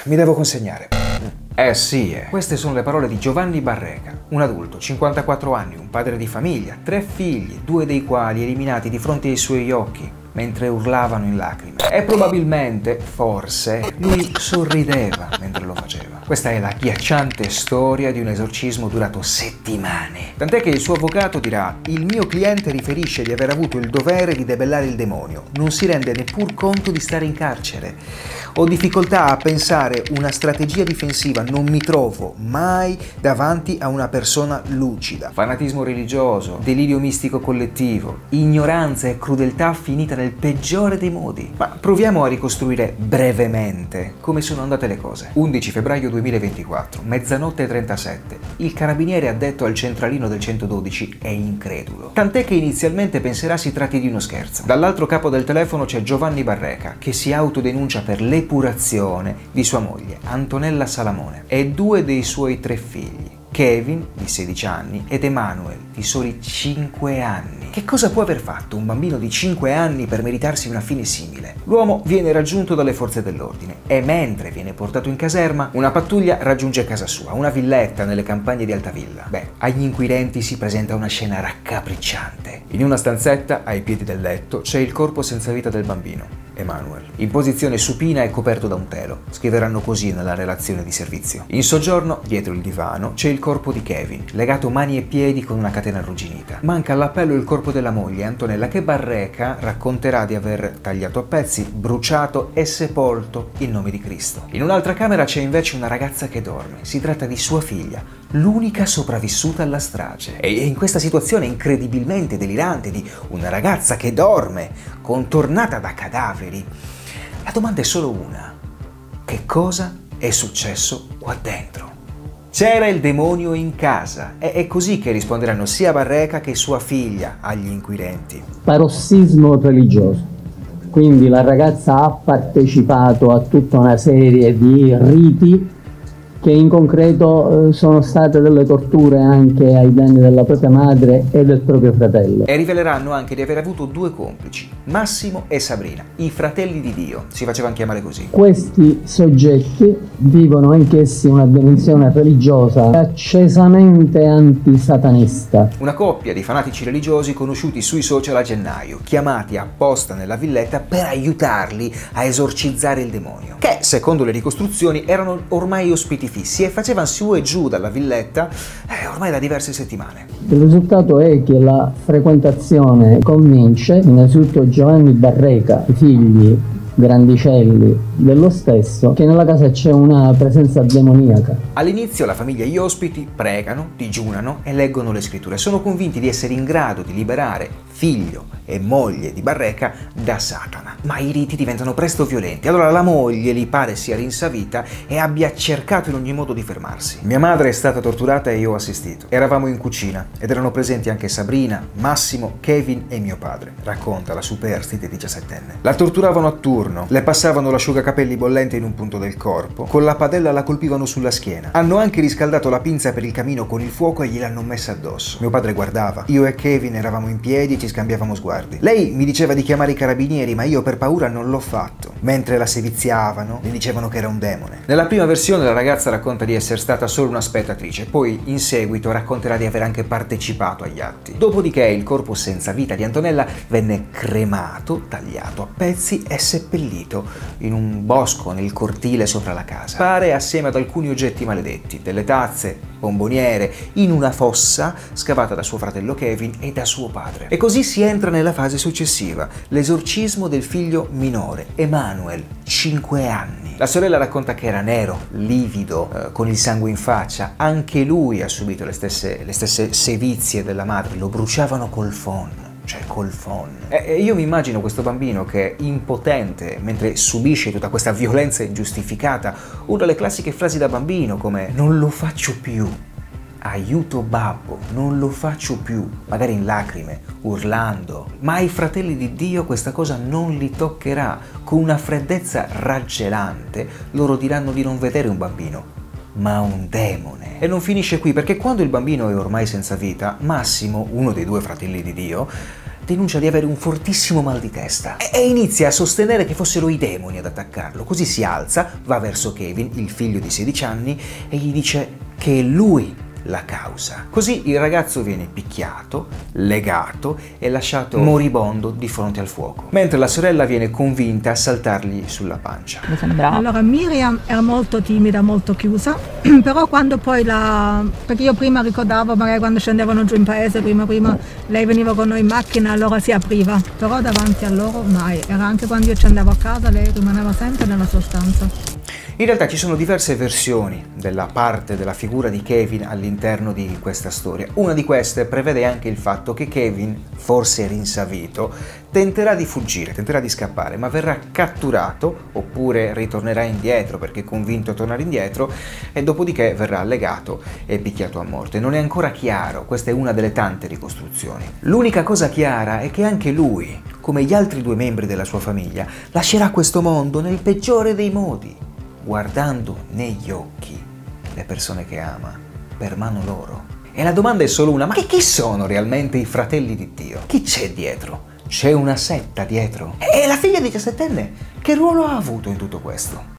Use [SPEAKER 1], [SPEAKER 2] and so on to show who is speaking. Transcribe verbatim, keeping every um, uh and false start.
[SPEAKER 1] mi devo consegnare. Eh sì, eh. Queste sono le parole di Giovanni Barreca, un adulto, cinquantaquattro anni, un padre di famiglia, tre figli, due dei quali eliminati di fronte ai suoi occhi, mentre urlavano in lacrime. E probabilmente, forse, lui sorrideva mentre lo faceva. Questa è la ghiacciante storia di un esorcismo durato settimane. Tant'è che il suo avvocato dirà: il mio cliente riferisce di aver avuto il dovere di debellare il demonio. Non si rende neppur conto di stare in carcere. Ho difficoltà a pensare una strategia difensiva, non mi trovo mai davanti a una persona lucida. Fanatismo religioso, delirio mistico collettivo, ignoranza e crudeltà finita nel peggiore dei modi. Ma proviamo a ricostruire brevemente come sono andate le cose. undici febbraio duemilaventiquattro, mezzanotte e trentasette. Il carabiniere addetto al centralino del centododici è incredulo. Tant'è che inizialmente penserà si tratti di uno scherzo. Dall'altro capo del telefono c'è Giovanni Barreca, che si autodenuncia per l'epurazione di sua moglie, Antonella Salamone, e due dei suoi tre figli, Kevin, di sedici anni, ed Emanuel, di soli cinque anni. Che cosa può aver fatto un bambino di cinque anni per meritarsi una fine simile? L'uomo viene raggiunto dalle forze dell'ordine e mentre viene portato in caserma, una pattuglia raggiunge casa sua, una villetta nelle campagne di Altavilla. Beh, agli inquirenti si presenta una scena raccapricciante. In una stanzetta, ai piedi del letto, c'è il corpo senza vita del bambino, Emanuel, in posizione supina e coperto da un telo. Scriveranno così nella relazione di servizio. In soggiorno, dietro il divano, c'è il corpo di Kevin, legato mani e piedi con una catena arrugginita. Manca all'appello il corpo della moglie, Antonella, che Barreca racconterà di aver tagliato a pezzi, bruciato e sepolto in nome di Cristo. In un'altra camera c'è invece una ragazza che dorme. Si tratta di sua figlia, l'unica sopravvissuta alla strage. E in questa situazione incredibilmente delirante di una ragazza che dorme, contornata da cadaveri, la domanda è solo una: che cosa è successo qua dentro? C'era il demonio in casa. E è così che risponderanno sia Barreca che sua figlia agli inquirenti.
[SPEAKER 2] Parossismo religioso. Quindi la ragazza ha partecipato a tutta una serie di riti che in concreto eh, sono state delle torture anche ai danni della propria madre e del proprio fratello.
[SPEAKER 1] E riveleranno anche di aver avuto due complici, Massimo e Sabrina, i fratelli di Dio, si facevano chiamare così.
[SPEAKER 2] Questi soggetti vivono anch'essi una dimensione religiosa accesamente antisatanista.
[SPEAKER 1] Una coppia di fanatici religiosi conosciuti sui social a gennaio, chiamati apposta nella villetta per aiutarli a esorcizzare il demonio, che secondo le ricostruzioni erano ormai ospiti fissi e facevano su e giù dalla villetta eh, ormai da diverse settimane.
[SPEAKER 2] Il risultato è che la frequentazione convince innanzitutto Giovanni Barreca, i figli grandicelli dello stesso, che nella casa c'è una presenza demoniaca.
[SPEAKER 1] All'inizio la famiglia e gli ospiti pregano, digiunano e leggono le scritture. Sono convinti di essere in grado di liberare figlio e moglie di Barreca da Satana. Ma i riti diventano presto violenti. Allora la moglie li pare sia rinsavita e abbia cercato in ogni modo di fermarsi. Mia madre è stata torturata e io ho assistito. Eravamo in cucina ed erano presenti anche Sabrina, Massimo, Kevin e mio padre, racconta la superstite diciassettenne. La torturavano a turno, le passavano l'asciugacapelli bollente in un punto del corpo, con la padella la colpivano sulla schiena. Hanno anche riscaldato la pinza per il camino con il fuoco e gliel'hanno messa addosso. Mio padre guardava. Io e Kevin eravamo in piedi e ci scambiavamo sguardi. Lei mi diceva di chiamare i carabinieri, ma io per paura non l'ho fatto. Mentre la seviziavano, le dicevano che era un demone. Nella prima versione la ragazza racconta di essere stata solo una spettatrice, poi in seguito racconterà di aver anche partecipato agli atti. Dopodiché il corpo senza vita di Antonella venne cremato, tagliato a pezzi e seppellito in un bosco nel cortile sopra la casa. Pare assieme ad alcuni oggetti maledetti, delle tazze, bomboniere, in una fossa scavata da suo fratello Kevin e da suo padre. E così si entra nella fase successiva, l'esorcismo del figlio minore, Emanuel, cinque anni. La sorella racconta che era nero, livido, eh, con il sangue in faccia. Anche lui ha subito le stesse, le stesse sevizie della madre, lo bruciavano col phon. Cioè col phon. E io mi immagino questo bambino che è impotente mentre subisce tutta questa violenza ingiustificata. Una delle classiche frasi da bambino come non lo faccio più, aiuto babbo, non lo faccio più, magari in lacrime, urlando. Ma ai fratelli di Dio questa cosa non li toccherà. Con una freddezza raggelante loro diranno di non vedere un bambino, ma un demone. E non finisce qui, perché quando il bambino è ormai senza vita, Massimo, uno dei due fratelli di Dio, denuncia di avere un fortissimo mal di testa e inizia a sostenere che fossero i demoni ad attaccarlo. Così si alza, va verso Kevin, il figlio di sedici anni, e gli dice che è lui la causa. Così il ragazzo viene picchiato, legato e lasciato moribondo di fronte al fuoco, mentre la sorella viene convinta a saltargli sulla pancia.
[SPEAKER 3] Mi sembra.
[SPEAKER 4] Allora Miriam era molto timida, molto chiusa, però quando poi la... perché io prima ricordavo magari quando scendevano giù in paese, prima prima lei veniva con noi in macchina, allora si apriva, però davanti a loro mai. Era anche quando io ci andavo a casa, lei rimaneva sempre nella sua stanza.
[SPEAKER 1] In realtà ci sono diverse versioni della parte della figura di Kevin all'interno di questa storia. Una di queste prevede anche il fatto che Kevin, forse rinsavito, tenterà di fuggire, tenterà di scappare, ma verrà catturato oppure ritornerà indietro perché è convinto a tornare indietro e dopodiché verrà legato e picchiato a morte. Non è ancora chiaro, questa è una delle tante ricostruzioni. L'unica cosa chiara è che anche lui, come gli altri due membri della sua famiglia, lascerà questo mondo nel peggiore dei modi, guardando negli occhi le persone che ama per mano loro. E la domanda è solo una: ma che chi sono realmente i fratelli di Dio? Chi c'è dietro? C'è una setta dietro? E la figlia diciassettenne che ruolo ha avuto in tutto questo?